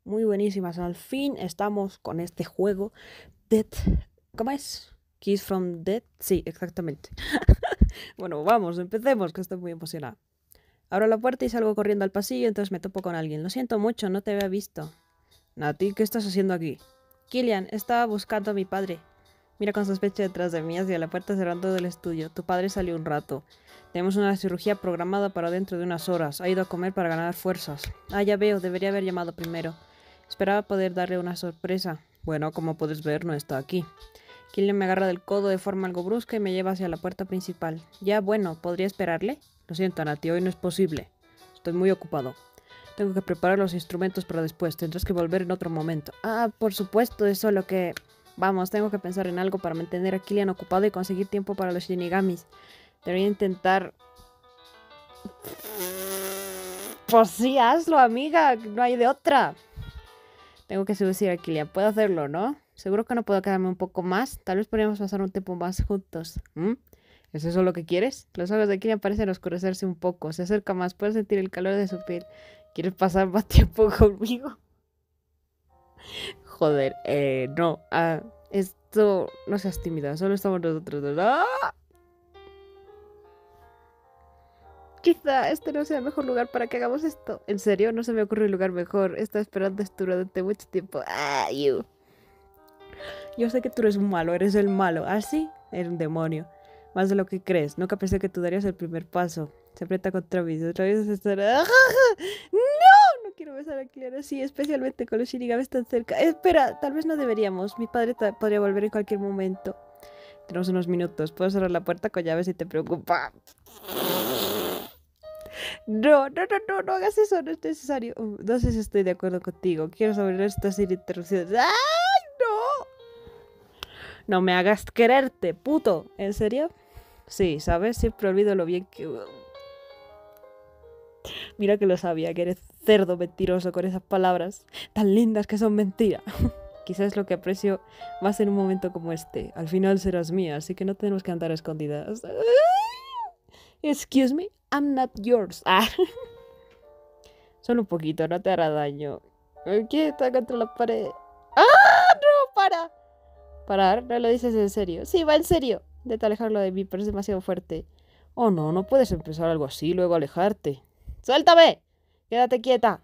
muy buenísimas. Al fin estamos con este juego. Dead. ¿Cómo es? Kiss from Dead. Sí, exactamente. Bueno, vamos, empecemos, que estoy muy emocionada. Abro la puerta y salgo corriendo al pasillo, entonces me topo con alguien. Lo siento mucho, no te había visto. Nati, ¿qué estás haciendo aquí? Killian, estaba buscando a mi padre. Mira con sospecha detrás de mí hacia la puerta cerrando del estudio. Tu padre salió un rato. Tenemos una cirugía programada para dentro de unas horas. Ha ido a comer para ganar fuerzas. Ah, ya veo, debería haber llamado primero. Esperaba poder darle una sorpresa. Bueno, como puedes ver, no está aquí. Killian me agarra del codo de forma algo brusca y me lleva hacia la puerta principal. Ya, bueno, ¿podría esperarle? Lo siento, Nati, hoy no es posible. Estoy muy ocupado. Tengo que preparar los instrumentos para después. Tendrás que volver en otro momento. Ah, por supuesto, es solo que... Vamos, tengo que pensar en algo para mantener a Killian ocupado y conseguir tiempo para los Shinigamis. Debería intentar... Pues sí, hazlo, amiga. No hay de otra. Tengo que seducir a Killian. Puedo hacerlo, ¿no? Seguro que no puedo quedarme un poco más. Tal vez podríamos pasar un tiempo más juntos. ¿Mm? ¿Es eso lo que quieres? Los ojos de Killian parecen oscurecerse un poco. Se acerca más. Puedes sentir el calor de su piel. ¿Quieres pasar más tiempo conmigo? Joder, no. Esto... No seas tímida. Solo estamos nosotros dos. ¡Ah! Quizá este no sea el mejor lugar para que hagamos esto. ¿En serio? No se me ocurre un lugar mejor. He estado esperando esto durante mucho tiempo. Ah, you. Yo sé que tú eres un malo, eres el malo. ¿Ah, sí? Eres un demonio. Más de lo que crees. Nunca pensé que tú darías el primer paso. Se aprieta contra mí. Otra vez se estará... ¡No! No quiero besar a Claire así, especialmente con los shinigamis tan cerca. Espera, tal vez no deberíamos. Mi padre podría volver en cualquier momento. Tenemos unos minutos. Puedo cerrar la puerta con llave si te preocupa. No, no, no, no, no hagas eso, no es necesario. No sé si estoy de acuerdo contigo. Quiero saber esto sin interrupciones. ¡Ay, no! No me hagas quererte, puto. ¿En serio? Sí, ¿sabes? Siempre olvido lo bien que... Mira que lo sabía, que eres cerdo mentiroso con esas palabras tan lindas que son mentira. Quizás es lo que aprecio más en un momento como este. Al final serás mía, así que no tenemos que andar a escondidas. Excuse me, I'm not yours. Ah. Solo un poquito, no te hará daño. ¿Qué está contra la pared? ¡Ah! ¡No! ¡Para! ¿Parar? ¿No lo dices en serio? Sí, va en serio. Intenta alejarlo de mí, pero es demasiado fuerte. Oh, no, no puedes empezar algo así y luego alejarte. ¡Suéltame! ¡Quédate quieta!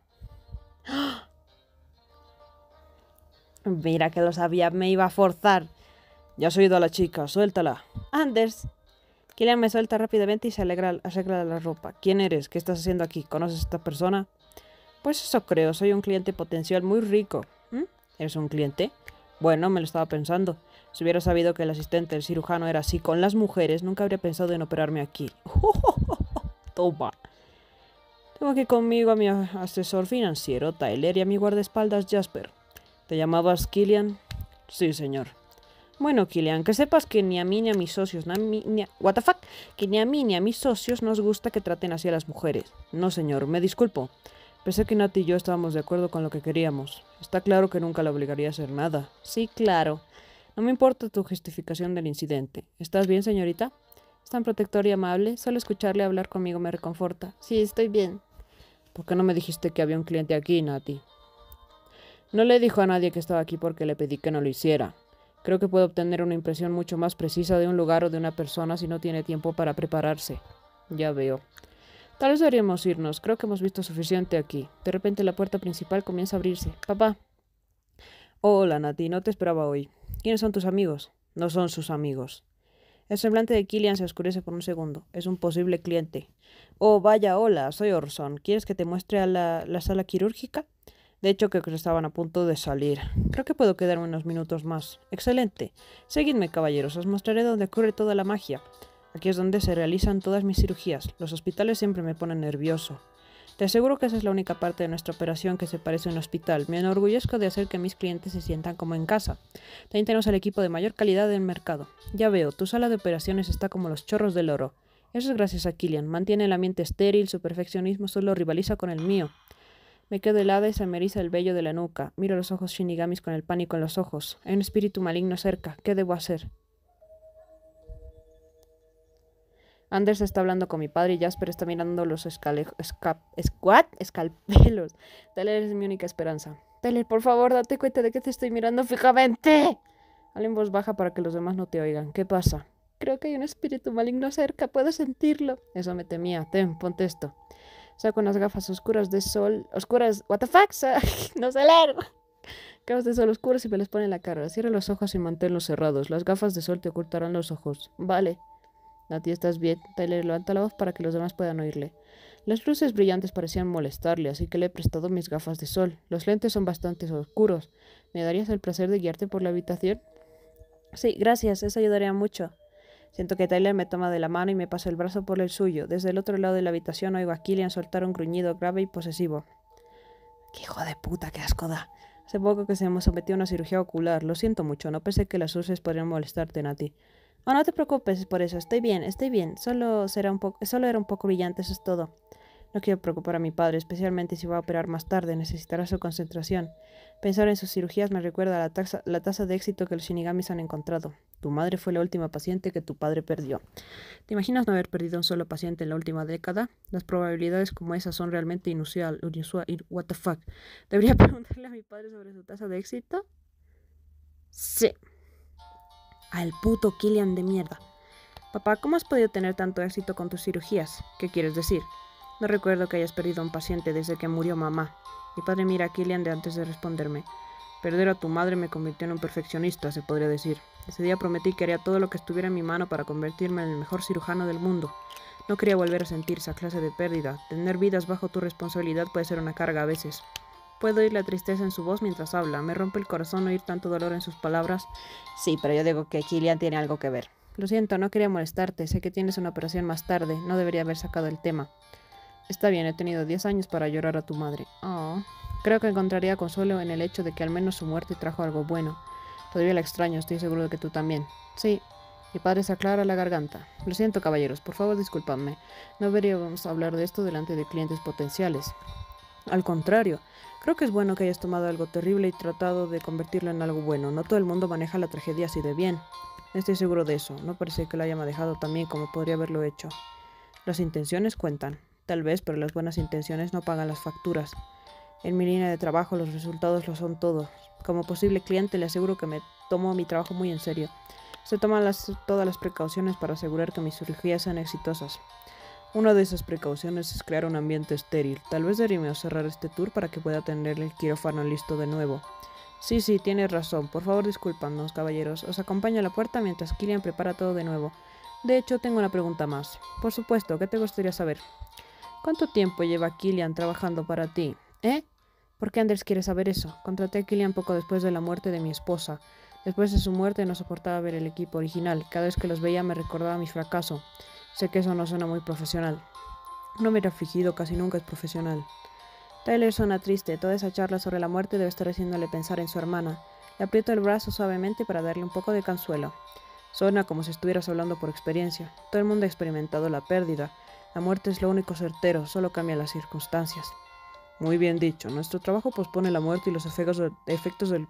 Mira que lo sabía, me iba a forzar. Ya has oído a la chica, suéltala. Anders. Killian me suelta rápidamente y se arregla la ropa. ¿Quién eres? ¿Qué estás haciendo aquí? ¿Conoces a esta persona? Pues eso creo, soy un cliente potencial muy rico. ¿Mm? ¿Eres un cliente? Bueno, me lo estaba pensando. Si hubiera sabido que el asistente del cirujano era así con las mujeres, nunca habría pensado en operarme aquí. Toma. Tengo aquí conmigo a mi asesor financiero, Tyler, y a mi guardaespaldas, Jasper. ¿Te llamabas Killian? Sí, señor. Bueno, Killian, que sepas que ni a mí ni a mis socios, what the fuck, que ni a mí ni a mis socios nos gusta que traten así a las mujeres. No, señor, me disculpo. Pensé que Nat y yo estábamos de acuerdo con lo que queríamos. Está claro que nunca la obligaría a hacer nada. Sí, claro. No me importa tu justificación del incidente. ¿Estás bien, señorita? Es tan protector y amable. Solo escucharle hablar conmigo me reconforta. Sí, estoy bien. ¿Por qué no me dijiste que había un cliente aquí, Nati? No le dijo a nadie que estaba aquí porque le pedí que no lo hiciera. Creo que puede obtener una impresión mucho más precisa de un lugar o de una persona si no tiene tiempo para prepararse. Ya veo. Tal vez deberíamos irnos. Creo que hemos visto suficiente aquí. De repente la puerta principal comienza a abrirse. Papá. Hola, Nati. No te esperaba hoy. ¿Quiénes son tus amigos? No son sus amigos. El semblante de Killian se oscurece por un segundo. Es un posible cliente. Oh, vaya, hola. Soy Orson. ¿Quieres que te muestre a la sala quirúrgica? De hecho, creo que estaban a punto de salir. Creo que puedo quedarme unos minutos más. Excelente. Seguidme, caballeros. Os mostraré dónde ocurre toda la magia. Aquí es donde se realizan todas mis cirugías. Los hospitales siempre me ponen nervioso. Te aseguro que esa es la única parte de nuestra operación que se parece a un hospital. Me enorgullezco de hacer que mis clientes se sientan como en casa. También tenemos el equipo de mayor calidad del mercado. Ya veo, tu sala de operaciones está como los chorros del oro. Eso es gracias a Killian. Mantiene el ambiente estéril, su perfeccionismo solo rivaliza con el mío. Me quedo helada y se me eriza el vello de la nuca. Miro los ojos shinigamis con el pánico en los ojos. Hay un espíritu maligno cerca. ¿Qué debo hacer? Anders está hablando con mi padre y Jasper está mirando los escalpelos. Tyler es mi única esperanza. Tyler, por favor, date cuenta de que te estoy mirando fijamente. Habla en voz baja para que los demás no te oigan. ¿Qué pasa? Creo que hay un espíritu maligno cerca, puedo sentirlo. Eso me temía. Ten, ponte esto. Saco unas gafas oscuras de sol. Oscuras. ¿What the fuck? No sé leer. Gafas de sol oscuras y me las pone en la cara. Cierra los ojos y manténlos cerrados. Las gafas de sol te ocultarán los ojos. Vale. Nati, ¿estás bien? Tyler levanta la voz para que los demás puedan oírle. Las luces brillantes parecían molestarle, así que le he prestado mis gafas de sol. Los lentes son bastante oscuros. ¿Me darías el placer de guiarte por la habitación? Sí, gracias, eso ayudaría mucho. Siento que Tyler me toma de la mano y me pasa el brazo por el suyo. Desde el otro lado de la habitación oigo a Killian soltar un gruñido grave y posesivo. ¡Qué hijo de puta, qué asco da! Hace poco que se me sometió a una cirugía ocular. Lo siento mucho, no pensé que las luces podrían molestarte, Nati. Oh, no te preocupes por eso, estoy bien, estoy bien. Solo era un poco brillante, eso es todo. No quiero preocupar a mi padre, especialmente si va a operar más tarde, necesitará su concentración. Pensar en sus cirugías me recuerda a la tasa de éxito que los shinigamis han encontrado. Tu madre fue la última paciente que tu padre perdió. ¿Te imaginas no haber perdido un solo paciente en la última década? Las probabilidades como esas son realmente inusual. What the fuck. ¿Debería preguntarle a mi padre sobre su tasa de éxito? Sí. Al puto Killian de mierda. Papá, ¿cómo has podido tener tanto éxito con tus cirugías? ¿Qué quieres decir? No recuerdo que hayas perdido a un paciente desde que murió mamá. Mi padre mira a Killian de antes de responderme. Perder a tu madre me convirtió en un perfeccionista, se podría decir. Ese día prometí que haría todo lo que estuviera en mi mano para convertirme en el mejor cirujano del mundo. No quería volver a sentir esa clase de pérdida. Tener vidas bajo tu responsabilidad puede ser una carga a veces. Puedo oír la tristeza en su voz mientras habla. Me rompe el corazón oír tanto dolor en sus palabras. Sí, pero yo digo que Killian tiene algo que ver. Lo siento, no quería molestarte. Sé que tienes una operación más tarde. No debería haber sacado el tema. Está bien, he tenido 10 años para llorar a tu madre. Oh. Creo que encontraría consuelo en el hecho de que al menos su muerte trajo algo bueno. Todavía la extraño, estoy seguro de que tú también. Sí. Mi padre se aclara la garganta. Lo siento, caballeros, por favor discúlpame. No deberíamos hablar de esto delante de clientes potenciales. Al contrario, creo que es bueno que hayas tomado algo terrible y tratado de convertirlo en algo bueno. No todo el mundo maneja la tragedia así de bien. Estoy seguro de eso. No parece que lo haya manejado tan bien como podría haberlo hecho. Las intenciones cuentan. Tal vez, pero las buenas intenciones no pagan las facturas. En mi línea de trabajo los resultados lo son todo. Como posible cliente le aseguro que me tomo mi trabajo muy en serio. Se toman todas las precauciones para asegurar que mis cirugías sean exitosas. Una de esas precauciones es crear un ambiente estéril. Tal vez deberíamos cerrar este tour para que pueda tener el quirófano listo de nuevo. Sí, tienes razón. Por favor, discúlpanos, caballeros. Os acompaño a la puerta mientras Killian prepara todo de nuevo. De hecho, tengo una pregunta más. Por supuesto, ¿qué te gustaría saber? ¿Cuánto tiempo lleva Killian trabajando para ti? ¿Eh? ¿Por qué Anders quiere saber eso? Contraté a Killian poco después de la muerte de mi esposa. Después de su muerte no soportaba ver el equipo original. Cada vez que los veía me recordaba mi fracaso. Sé que eso no suena muy profesional. Un hombre afligido casi nunca es profesional. Tyler suena triste. Toda esa charla sobre la muerte debe estar haciéndole pensar en su hermana. Le aprieto el brazo suavemente para darle un poco de consuelo. Suena como si estuvieras hablando por experiencia. Todo el mundo ha experimentado la pérdida. La muerte es lo único certero, solo cambian las circunstancias. Muy bien dicho. Nuestro trabajo pospone la muerte y los efectos del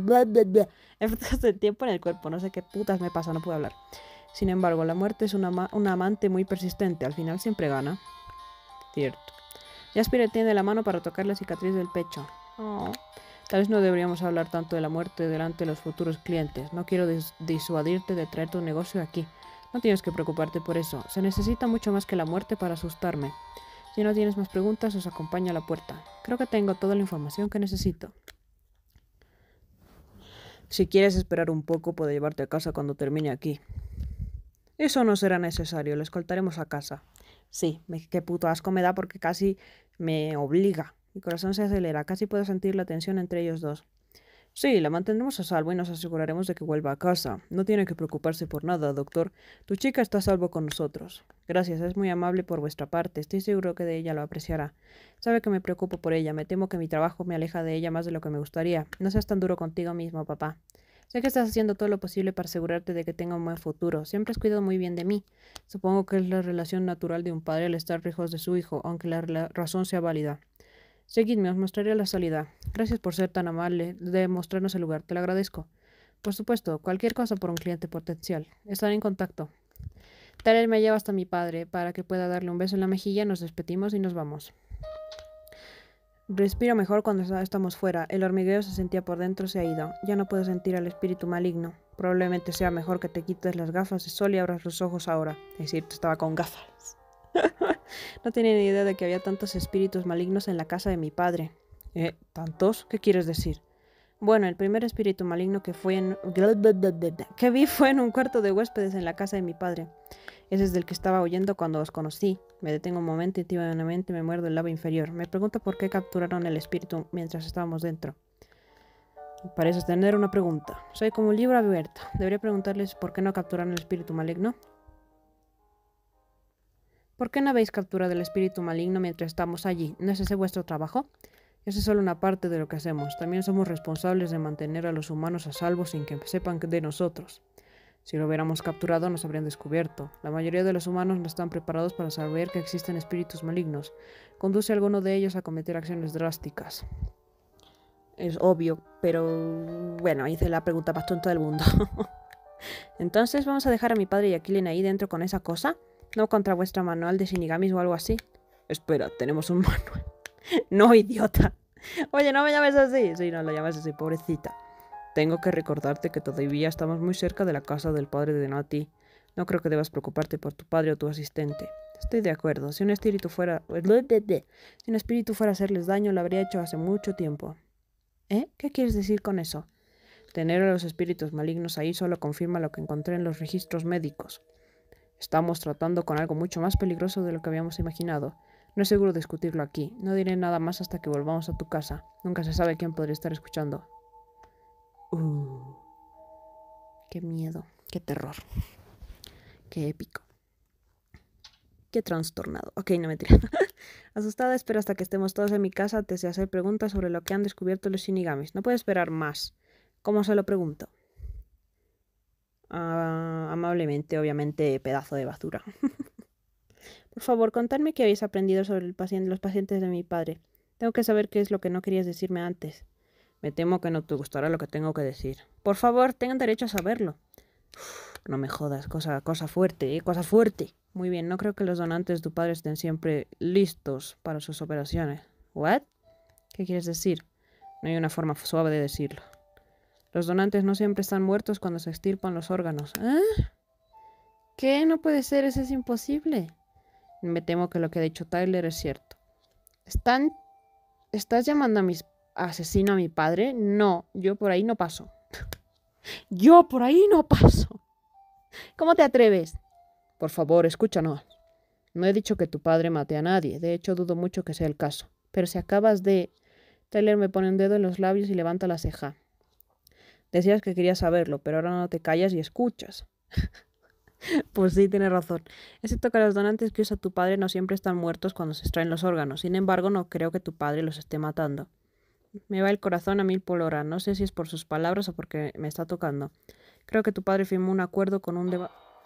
tiempo en el cuerpo. No sé qué putas me pasa, no puedo hablar. Sin embargo, la muerte es una amante muy persistente. Al final siempre gana. Cierto. Jasper tiende la mano para tocar la cicatriz del pecho. Oh. Tal vez no deberíamos hablar tanto de la muerte delante de los futuros clientes. No quiero disuadirte de traer tu negocio aquí. No tienes que preocuparte por eso. Se necesita mucho más que la muerte para asustarme. Si no tienes más preguntas, os acompaño a la puerta. Creo que tengo toda la información que necesito. Si quieres esperar un poco, puedo llevarte a casa cuando termine aquí. Eso no será necesario, le escoltaremos a casa. Sí, qué puto asco me da porque casi me obliga. Mi corazón se acelera, casi puedo sentir la tensión entre ellos dos. Sí, la mantendremos a salvo y nos aseguraremos de que vuelva a casa. No tiene que preocuparse por nada, doctor. Tu chica está a salvo con nosotros. Gracias, es muy amable por vuestra parte. Estoy seguro que de ella lo apreciará. Sabe que me preocupo por ella. Me temo que mi trabajo me aleja de ella más de lo que me gustaría. No seas tan duro contigo mismo, papá. Sé que estás haciendo todo lo posible para asegurarte de que tenga un buen futuro. Siempre has cuidado muy bien de mí. Supongo que es la relación natural de un padre al estar lejos de su hijo, aunque la razón sea válida. Seguidme, os mostraré la salida. Gracias por ser tan amable de mostrarnos el lugar, te lo agradezco. Por supuesto, cualquier cosa por un cliente potencial. Estaré en contacto. Tyler me lleva hasta mi padre para que pueda darle un beso en la mejilla, nos despedimos y nos vamos. Respiro mejor cuando estamos fuera. El hormigueo se sentía por dentro, se ha ido. Ya no puedo sentir al espíritu maligno. Probablemente sea mejor que te quites las gafas de sol y abras los ojos ahora. Es cierto, estaba con gafas. No tenía ni idea de que había tantos espíritus malignos en la casa de mi padre. ¿Tantos? ¿Qué quieres decir? Bueno, el primer espíritu maligno que vi fue en un cuarto de huéspedes en la casa de mi padre. Ese es del que estaba huyendo cuando os conocí. Me detengo un momento y tímidamente me muerdo el labio inferior. Me pregunto por qué capturaron el espíritu mientras estábamos dentro. Pareces tener una pregunta. Soy como un libro abierto. ¿Debería preguntarles por qué no capturaron el espíritu maligno? ¿Por qué no habéis capturado el espíritu maligno mientras estamos allí? ¿No es ese vuestro trabajo? Esa es solo una parte de lo que hacemos. También somos responsables de mantener a los humanos a salvo sin que sepan de nosotros. Si lo hubiéramos capturado, nos habrían descubierto. La mayoría de los humanos no están preparados para saber que existen espíritus malignos. Conduce a alguno de ellos a cometer acciones drásticas. Es obvio, pero bueno, hice la pregunta más tonta del mundo. Entonces, ¿vamos a dejar a mi padre y a Killian ahí dentro con esa cosa? ¿No contra vuestra manual de shinigamis o algo así? Espera, tenemos un manual. No, idiota. Oye, no me llames así. Sí, no lo llames así, pobrecita. Tengo que recordarte que todavía estamos muy cerca de la casa del padre de Nati. No creo que debas preocuparte por tu padre o tu asistente. Estoy de acuerdo. Si un espíritu fuera a hacerles daño, lo habría hecho hace mucho tiempo. ¿Qué quieres decir con eso? Tener a los espíritus malignos ahí solo confirma lo que encontré en los registros médicos. Estamos tratando con algo mucho más peligroso de lo que habíamos imaginado. No es seguro discutirlo aquí. No diré nada más hasta que volvamos a tu casa. Nunca se sabe quién podría estar escuchando. Qué miedo, qué terror, qué épico, qué trastornado. Ok, no me tira. Asustada espero hasta que estemos todos en mi casa antes de hacer preguntas sobre lo que han descubierto los shinigamis. No puedo esperar más. ¿Cómo se lo pregunto? Amablemente, obviamente, pedazo de basura. Por favor, contadme qué habéis aprendido sobre los pacientes de mi padre. Tengo que saber qué es lo que no querías decirme antes. Me temo que no te gustará lo que tengo que decir. Por favor, tengan derecho a saberlo. No me jodas, cosa fuerte, cosa fuerte. Muy bien, no creo que los donantes de tu padre estén siempre listos para sus operaciones. ¿What? ¿Qué quieres decir? No hay una forma suave de decirlo. Los donantes no siempre están muertos cuando se extirpan los órganos. ¿Qué? No puede ser, eso es imposible. Me temo que lo que ha dicho Tyler es cierto. ¿Estás llamando a mi asesino a mi padre? No, yo por ahí no paso. Yo por ahí no paso. ¿Cómo te atreves? Por favor, escúchanos. No he dicho que tu padre mate a nadie. De hecho, dudo mucho que sea el caso. Pero si acabas de... Tyler me pone un dedo en los labios y levanta la ceja. Decías que querías saberlo, pero ahora no te callas y escuchas. Pues sí, tienes razón. Excepto que los donantes que usa tu padre no siempre están muertos cuando se extraen los órganos. Sin embargo, no creo que tu padre los esté matando. Me va el corazón a 1000 por hora. No sé si es por sus palabras o porque me está tocando. Creo que tu padre firmó un acuerdo con un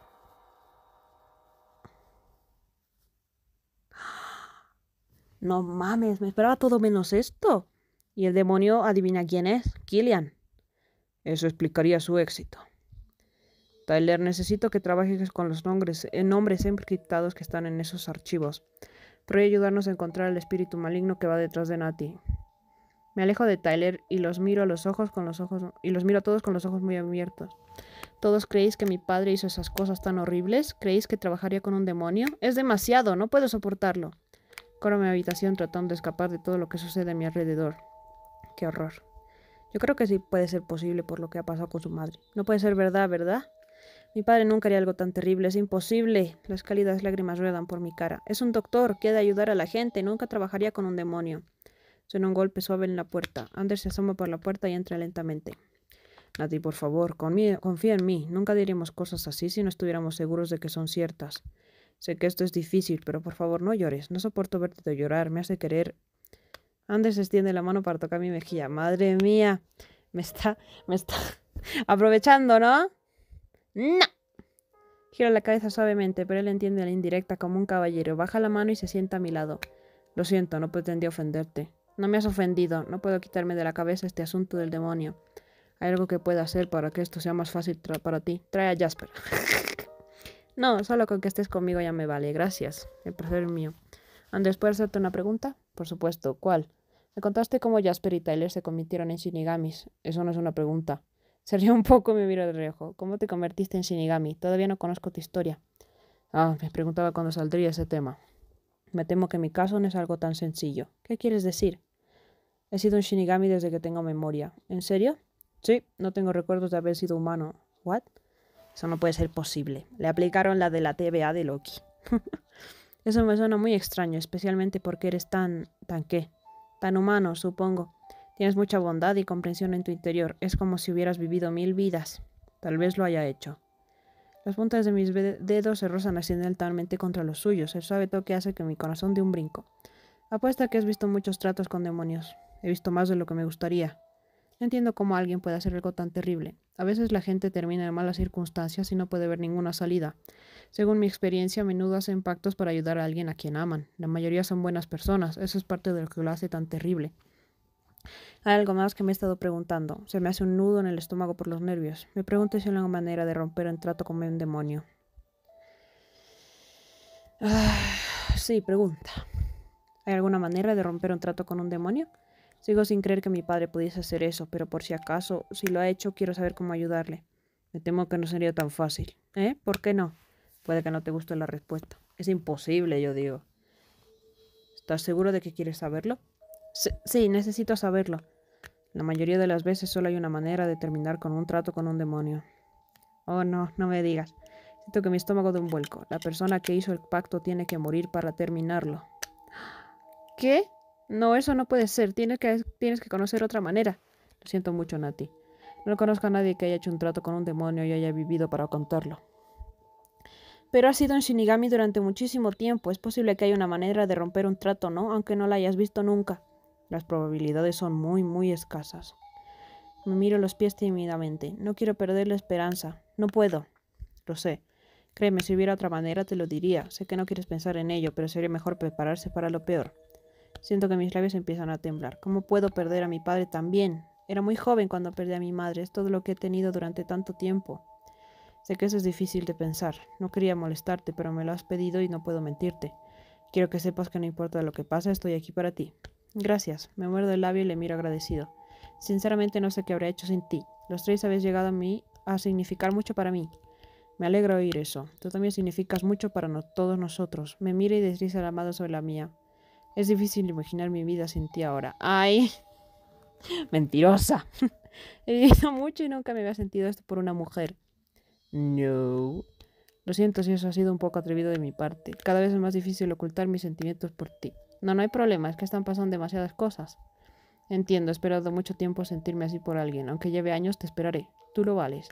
No mames, me esperaba todo menos esto. Y el demonio, adivina quién es. Killian. Eso explicaría su éxito. Tyler, necesito que trabajes con los nombres encriptados que están en esos archivos. Podría ayudarnos a encontrar el espíritu maligno que va detrás de Nati. Me alejo de Tyler y los miro a todos con los ojos muy abiertos. ¿Todos creéis que mi padre hizo esas cosas tan horribles? ¿Creéis que trabajaría con un demonio? Es demasiado, no puedo soportarlo. Corro a mi habitación tratando de escapar de todo lo que sucede a mi alrededor. Qué horror. Yo creo que sí puede ser posible por lo que ha pasado con su madre. No puede ser verdad, ¿verdad? Mi padre nunca haría algo tan terrible. Es imposible. Las cálidas lágrimas ruedan por mi cara. Es un doctor. Quiere ayudar a la gente. Nunca trabajaría con un demonio. Suena un golpe suave en la puerta. Anders se asoma por la puerta y entra lentamente. Nati, por favor, confía en mí. Nunca diríamos cosas así si no estuviéramos seguros de que son ciertas. Sé que esto es difícil, pero por favor no llores. No soporto verte llorar. Me hace querer... Anders extiende la mano para tocar mi mejilla. Madre mía. Me está aprovechando, ¿no? ¡No! Gira la cabeza suavemente, pero él entiende la indirecta como un caballero. Baja la mano y se sienta a mi lado. Lo siento, no pretendí ofenderte. No me has ofendido. No puedo quitarme de la cabeza este asunto del demonio. ¿Hay algo que pueda hacer para que esto sea más fácil para ti? Trae a Jasper. No, solo con que estés conmigo ya me vale, gracias. El placer es mío. Anders, ¿puedo hacerte una pregunta? Por supuesto, ¿cuál? Me contaste cómo Jasper y Tyler se convirtieron en shinigamis. Eso no es una pregunta. Se rió un poco y me miró de reojo. ¿Cómo te convertiste en shinigami? Todavía no conozco tu historia. Ah, me preguntaba cuándo saldría ese tema. Me temo que mi caso no es algo tan sencillo. ¿Qué quieres decir? He sido un shinigami desde que tengo memoria. ¿En serio? Sí, no tengo recuerdos de haber sido humano. ¿What? Eso no puede ser posible. Le aplicaron la de la TVA de Loki. Eso me suena muy extraño, especialmente porque eres ¿tan qué? Tan humano, supongo. Tienes mucha bondad y comprensión en tu interior. Es como si hubieras vivido 1000 vidas. Tal vez lo haya hecho. Las puntas de mis dedos se rozan accidentalmente contra los suyos. El suave toque hace que mi corazón dé un brinco. Apuesto a que has visto muchos tratos con demonios. He visto más de lo que me gustaría. No entiendo cómo alguien puede hacer algo tan terrible. A veces la gente termina en malas circunstancias y no puede ver ninguna salida. Según mi experiencia, a menudo hacen pactos para ayudar a alguien a quien aman. La mayoría son buenas personas. Eso es parte de lo que lo hace tan terrible. Hay algo más que me he estado preguntando. Se me hace un nudo en el estómago por los nervios. Me pregunto si hay una manera de romper un trato con un demonio. Sí, pregunta. ¿Hay alguna manera de romper un trato con un demonio? Sigo sin creer que mi padre pudiese hacer eso, pero por si acaso, si lo ha hecho, quiero saber cómo ayudarle. Me temo que no sería tan fácil. ¿Eh? ¿Por qué no? Puede que no te guste la respuesta. Es imposible, yo digo. ¿Estás seguro de que quieres saberlo? Sí, necesito saberlo. La mayoría de las veces solo hay una manera de terminar con un trato con un demonio. Oh, no, no me digas. Siento que mi estómago da un vuelco. La persona que hizo el pacto tiene que morir para terminarlo. ¿Qué? No, eso no puede ser. Tienes que conocer otra manera. Lo siento mucho, Nati. No conozco a nadie que haya hecho un trato con un demonio y haya vivido para contarlo. Pero has sido un Shinigami durante muchísimo tiempo. Es posible que haya una manera de romper un trato, ¿no? Aunque no la hayas visto nunca. Las probabilidades son muy, muy escasas. Me miro los pies tímidamente. No quiero perder la esperanza. No puedo. Lo sé. Créeme, si hubiera otra manera te lo diría. Sé que no quieres pensar en ello, pero sería mejor prepararse para lo peor. Siento que mis labios empiezan a temblar. ¿Cómo puedo perder a mi padre también? Era muy joven cuando perdí a mi madre. Es todo lo que he tenido durante tanto tiempo. Sé que eso es difícil de pensar. No quería molestarte, pero me lo has pedido y no puedo mentirte. Quiero que sepas que no importa lo que pase, estoy aquí para ti. Gracias. Me muerdo el labio y le miro agradecido. Sinceramente no sé qué habría hecho sin ti. Los tres habéis llegado a mí a significar mucho para mí. Me alegra oír eso. Tú también significas mucho para todos nosotros. Me mira y desliza la mano sobre la mía. Es difícil imaginar mi vida sin ti ahora. ¡Ay! Mentirosa. He vivido mucho y nunca me había sentido esto por una mujer. No. Lo siento si eso ha sido un poco atrevido de mi parte. Cada vez es más difícil ocultar mis sentimientos por ti. No, no hay problema. Es que están pasando demasiadas cosas. Entiendo, he esperado mucho tiempo sentirme así por alguien. Aunque lleve años, te esperaré. Tú lo vales.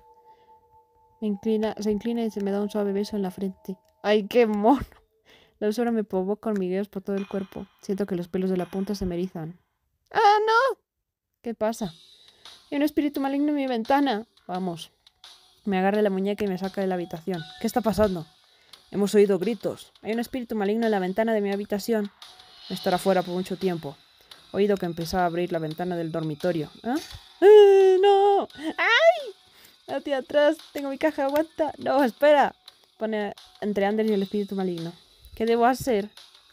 Se inclina y se me da un suave beso en la frente. ¡Ay, qué mono! La dulzura me provoca hormigueos por todo el cuerpo. Siento que los pelos de la punta se me erizan. ¡Ah, no! ¿Qué pasa? Hay un espíritu maligno en mi ventana. Vamos. Me agarra la muñeca y me saca de la habitación. ¿Qué está pasando? Hemos oído gritos. Hay un espíritu maligno en la ventana de mi habitación. Me estará fuera por mucho tiempo. He oído que empezaba a abrir la ventana del dormitorio. ¿Ah? ¡No! ¡Ay! Hacia atrás. Tengo mi caja. Aguanta. No, espera. Pone entre Anders y el espíritu maligno. ¿Qué debo hacer?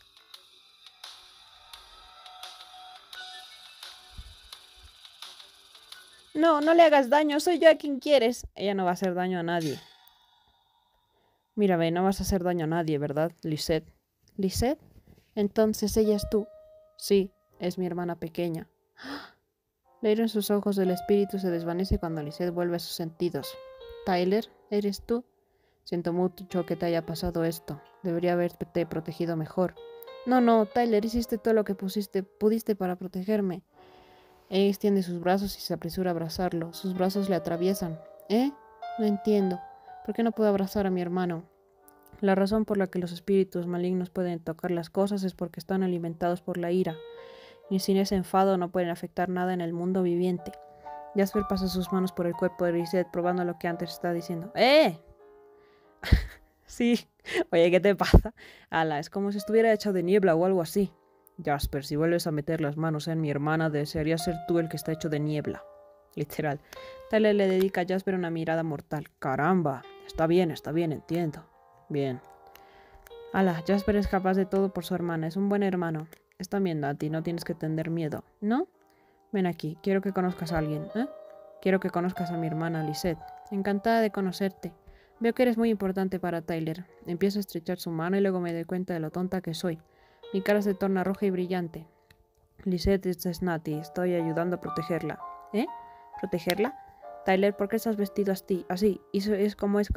No, no le hagas daño. Soy yo a quien quieres. Ella no va a hacer daño a nadie. Mírame, no vas a hacer daño a nadie, ¿verdad, Lisette? ¿Lisette? Entonces ella es tú. Sí, es mi hermana pequeña. Leer en sus ojos el espíritu se desvanece cuando Lisette vuelve a sus sentidos. Tyler, ¿eres tú? Siento mucho que te haya pasado esto. Debería haberte protegido mejor. No, Tyler, hiciste todo lo que pudiste para protegerme. Ella extiende sus brazos y se apresura a abrazarlo. Sus brazos le atraviesan. ¿Eh? No entiendo. ¿Por qué no puedo abrazar a mi hermano? La razón por la que los espíritus malignos pueden tocar las cosas es porque están alimentados por la ira. Y sin ese enfado no pueden afectar nada en el mundo viviente. Jasper pasa sus manos por el cuerpo de Lisette, probando lo que antes estaba diciendo. ¡Eh! Sí. Oye, ¿qué te pasa? Ala, es como si estuviera hecho de niebla o algo así. Jasper, si vuelves a meter las manos en mi hermana, desearía ser tú el que está hecho de niebla. Literal. Tyler le dedica a Jasper una mirada mortal. ¡Caramba! Está bien, entiendo. Bien. Ala, Jasper es capaz de todo por su hermana. Es un buen hermano. Está viendo a ti, no tienes que tener miedo. ¿No? Ven aquí, quiero que conozcas a alguien, ¿eh? Quiero que conozcas a mi hermana, Lisette. Encantada de conocerte. Veo que eres muy importante para Tyler. Empiezo a estrechar su mano y luego me doy cuenta de lo tonta que soy. Mi cara se torna roja y brillante. Lisette es Snatty. Estoy ayudando a protegerla. ¿Eh? ¿Protegerla? Tyler, ¿por qué estás vestido así? ¿Cómo es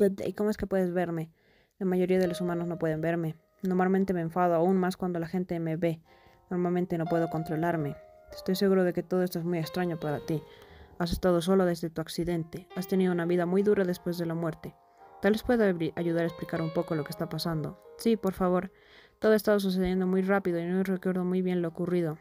que puedes verme? La mayoría de los humanos no pueden verme. Normalmente me enfado aún más cuando la gente me ve. Normalmente no puedo controlarme. Estoy seguro de que todo esto es muy extraño para ti. Has estado solo desde tu accidente. Has tenido una vida muy dura después de la muerte. Tal vez pueda ayudar a explicar un poco lo que está pasando. Sí, por favor. Todo ha estado sucediendo muy rápido y no recuerdo muy bien lo ocurrido.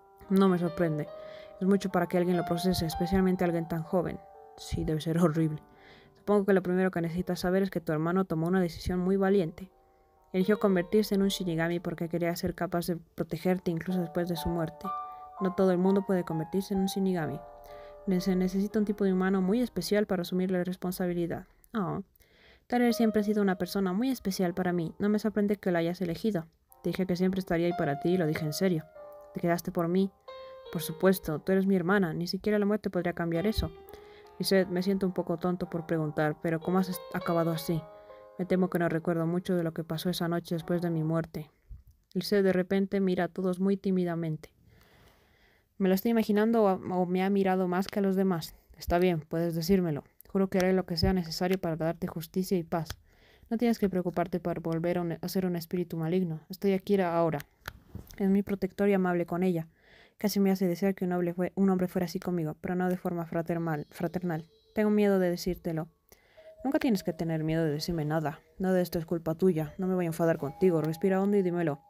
No me sorprende. Es mucho para que alguien lo procese, especialmente alguien tan joven. Sí, debe ser horrible. Supongo que lo primero que necesitas saber es que tu hermano tomó una decisión muy valiente. Eligió convertirse en un Shinigami porque quería ser capaz de protegerte incluso después de su muerte. No todo el mundo puede convertirse en un Shinigami. Se necesita un tipo de humano muy especial para asumir la responsabilidad. Oh. Tyler siempre ha sido una persona muy especial para mí. No me sorprende que lo hayas elegido. Te dije que siempre estaría ahí para ti y lo dije en serio. ¿Te quedaste por mí? Por supuesto, tú eres mi hermana. Ni siquiera la muerte podría cambiar eso. Lisette, me siento un poco tonto por preguntar, pero ¿cómo has acabado así? Me temo que no recuerdo mucho de lo que pasó esa noche después de mi muerte. Lisette de repente mira a todos muy tímidamente. ¿Me lo estoy imaginando o me ha mirado más que a los demás? Está bien, puedes decírmelo. Juro que haré lo que sea necesario para darte justicia y paz. No tienes que preocuparte por volver a ser un espíritu maligno. Estoy aquí ahora. Es mi protector y amable con ella. Casi me hace desear que un hombre fuera así conmigo, pero no de forma fraternal. Tengo miedo de decírtelo. Nunca tienes que tener miedo de decirme nada. Nada de esto es culpa tuya. No me voy a enfadar contigo. Respira hondo y dímelo.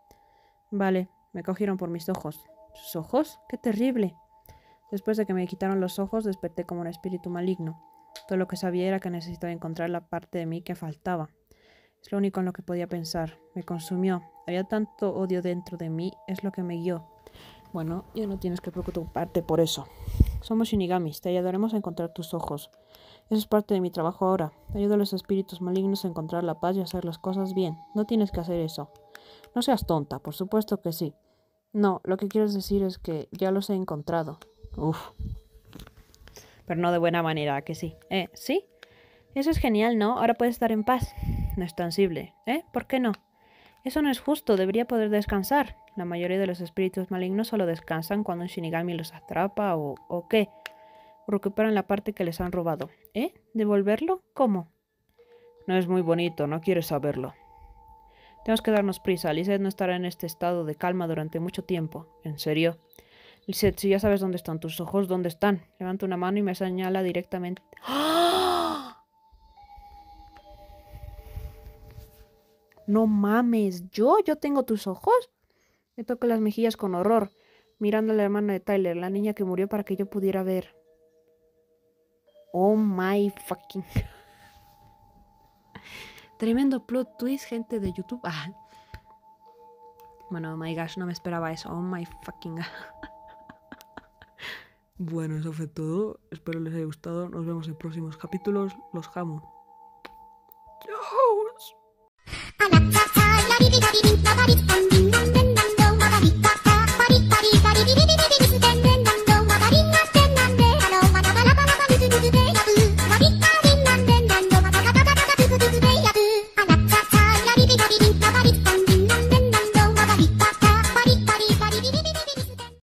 Vale, me cogieron por mis ojos. ¿Sus ojos? ¡Qué terrible! Después de que me quitaron los ojos, desperté como un espíritu maligno. Todo lo que sabía era que necesitaba encontrar la parte de mí que faltaba. Es lo único en lo que podía pensar. Me consumió. Había tanto odio dentro de mí. Es lo que me guió. Bueno, ya no tienes que preocuparte por eso. Somos Shinigamis. Te ayudaremos a encontrar tus ojos. Eso es parte de mi trabajo ahora. Ayuda a los espíritus malignos a encontrar la paz y hacer las cosas bien. No tienes que hacer eso. No seas tonta. Por supuesto que sí. No, lo que quieres decir es que ya los he encontrado. Uf. Pero no de buena manera, que sí. ¿Sí? Eso es genial, ¿no? Ahora puedes estar en paz. No es tangible. ¿Por qué no? Eso no es justo. Debería poder descansar. La mayoría de los espíritus malignos solo descansan cuando un Shinigami los atrapa o ¿qué? O recuperan la parte que les han robado. ¿Devolverlo? ¿Cómo? No es muy bonito. No quieres saberlo. Tenemos que darnos prisa. Lisette no estará en este estado de calma durante mucho tiempo. ¿En serio? Lisette, si ya sabes dónde están tus ojos, ¿dónde están? Levanta una mano y me señala directamente. ¡Ah! No mames, ¿yo tengo tus ojos? Me toco las mejillas con horror, mirando a la hermana de Tyler, la niña que murió para que yo pudiera ver. Oh my fucking... Tremendo plot twist, gente de YouTube. Bueno, oh my gosh, no me esperaba eso. Oh my fucking... Bueno, eso fue todo. Espero les haya gustado. Nos vemos en próximos capítulos. Los amo. ¡Chao!